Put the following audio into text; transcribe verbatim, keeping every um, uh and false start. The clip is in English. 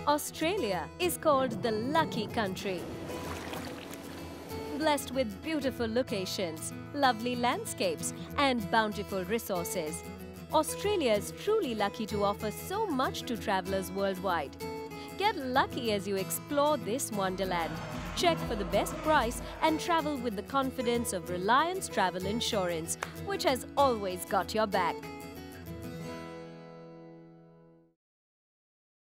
Australia is called the lucky country. Blessed with beautiful locations, lovely landscapes and bountiful resources, Australia is truly lucky to offer so much to travelers worldwide. Get lucky as you explore this wonderland. Check for the best price and travel with the confidence of Reliance Travel Insurance, which has always got your back.